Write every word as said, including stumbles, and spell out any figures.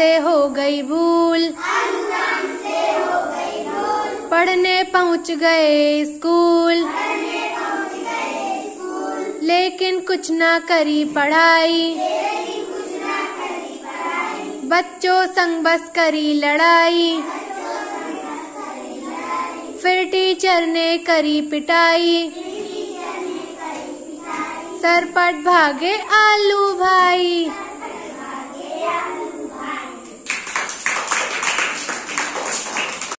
से हो गई भूल, पढ़ने पहुँच गए स्कूल, लेकिन कुछ ना करी पढ़ाई, बच्चों संग बस करी लड़ाई, फिर टीचर ने करी पिटाई, सरपट भागे आलू भाई।